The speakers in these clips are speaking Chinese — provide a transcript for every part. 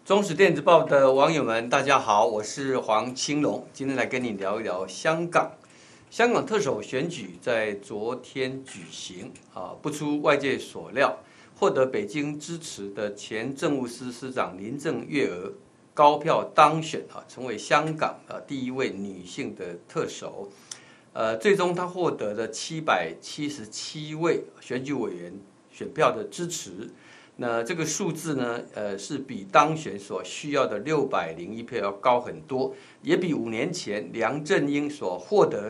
中时电子报的网友们，大家好，我是黄清龙，今天来跟你聊一聊香港。香港特首选举在昨天举行，不出外界所料，获得北京支持的前政务司司长林郑月娥高票当选，成为香港第一位女性的特首。最终她获得了777位选举委员选票的支持。那这个数字呢，是比当选所需要的601票要高很多，也比5年前梁振英所获得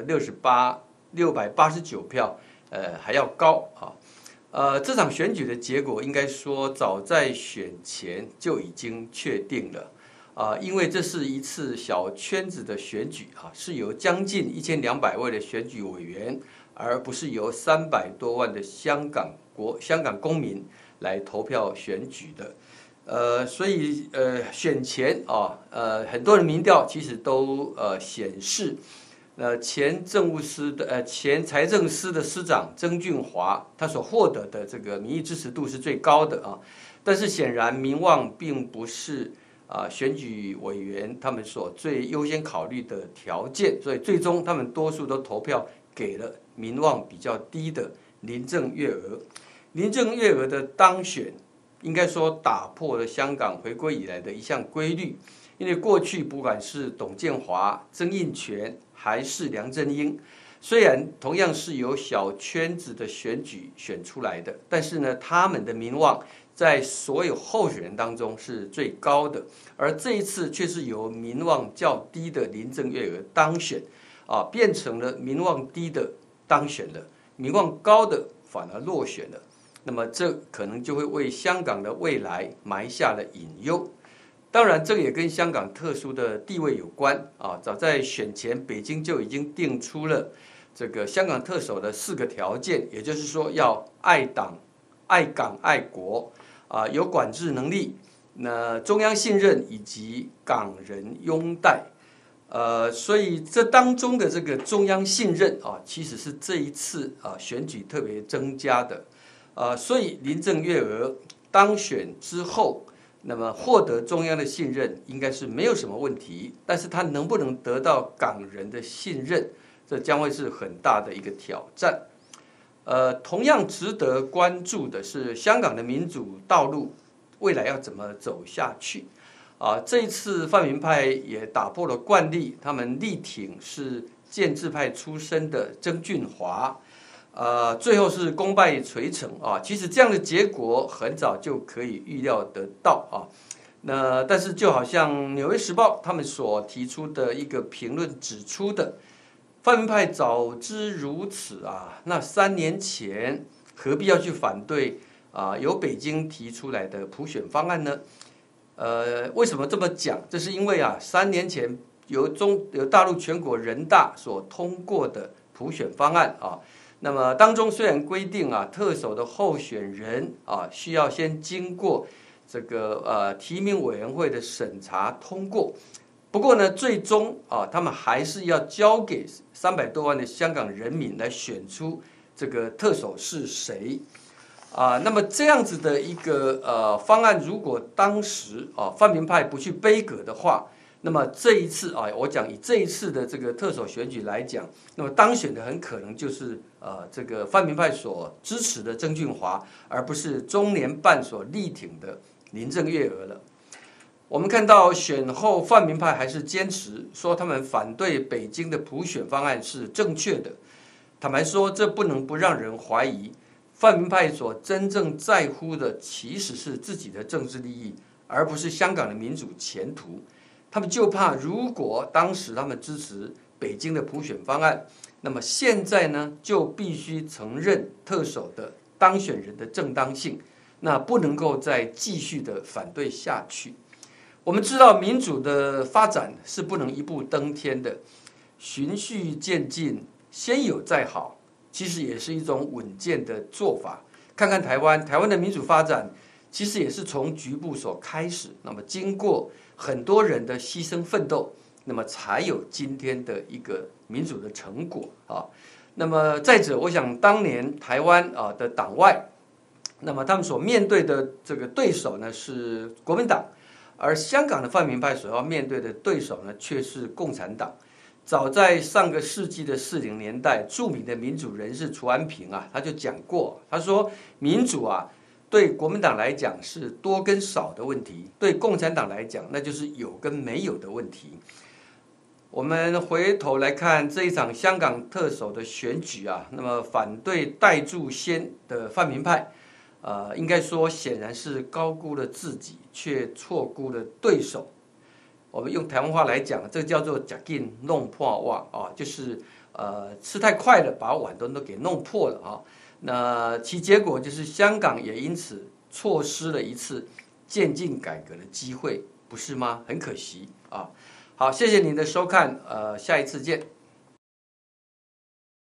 689票，还要高啊。这场选举的结果应该说早在选前就已经确定了因为这是一次小圈子的选举是由将近1200位的选举委员，而不是由300多万的香港公民来投票选举的，所以选前很多人民调其实都显示，前财政司的司长曾俊华他所获得的这个民意支持度是最高的但是显然民望并不是选举委员他们所最优先考虑的条件，所以最终他们多数都投票给了民望比较低的林郑月娥。林郑月娥的当选，应该说打破了香港回归以来的一项规律。因为过去不管是董建华、曾荫权还是梁振英，虽然同样是由小圈子的选举选出来的，但是呢，他们的民望在所有候选人当中是最高的。而这一次却是由民望较低的林郑月娥当选，变成了民望低的当选了，民望高的反而落选了。那么这可能就会为香港的未来埋下了隐忧。当然，这个也跟香港特殊的地位有关早在选前，北京就已经定出了这个香港特首的4个条件，也就是说要爱党、爱港、爱国有管制能力，那中央信任以及港人拥戴。所以这当中的这个中央信任其实是这一次选举特别增加的。所以林郑月娥当选之后，那么获得中央的信任应该是没有什么问题，但是他能不能得到港人的信任，这将会是很大的一个挑战。同样值得关注的是香港的民主道路未来要怎么走下去这一次泛民派也打破了惯例，他们力挺是建制派出身的曾俊华。最后是功败垂成其实这样的结果很早就可以预料得到那但是就好像《纽约时报》他们所提出的一个评论指出的，泛民派早知如此那3年前何必要去反对由北京提出来的普选方案呢？为什么这么讲？这是因为3年前由大陆全国人大所通过的普选方案那么当中虽然规定特首的候选人需要先经过这个提名委员会的审查通过，不过呢，最终他们还是要交给300多万的香港人民来选出这个特首是谁那么这样子的一个方案，如果当时泛民派不去杯葛的话，那么这一次我讲以这一次的这个特首选举来讲，那么当选的很可能就是这个泛民派所支持的曾俊华，而不是中联办所力挺的林郑月娥了。我们看到选后泛民派还是坚持说他们反对北京的普选方案是正确的。坦白说，这不能不让人怀疑，泛民派所真正在乎的其实是自己的政治利益，而不是香港的民主前途。他们就怕，如果当时他们支持北京的普选方案，那么现在呢，就必须承认特首的当选人的正当性，那不能够再继续的反对下去。我们知道，民主的发展是不能一步登天的，循序渐进，先有再好，其实也是一种稳健的做法。看看台湾的民主发展，其实也是从局部所开始，那么经过很多人的牺牲奋斗，那么才有今天的一个民主的成果那么再者，我想当年台湾的党外，那么他们所面对的这个对手呢是国民党而香港的泛民派所要面对的对手呢，却是共产党。早在上个世纪的40年代，著名的民主人士楚安平啊，他就讲过，他说民主啊，对国民党来讲是多跟少的问题，对共产党来讲那就是有跟没有的问题。我们回头来看这一场香港特首的选举啊，那么反对戴柱先的泛民派，应该说显然是高估了自己，却错估了对手。我们用台湾话来讲，这个叫做“吃紧弄破碗”啊，就是吃太快了，把碗都给弄破了啊。那其结果就是香港也因此错失了一次渐进改革的机会，不是吗？很可惜啊。好，谢谢您的收看，下一次见。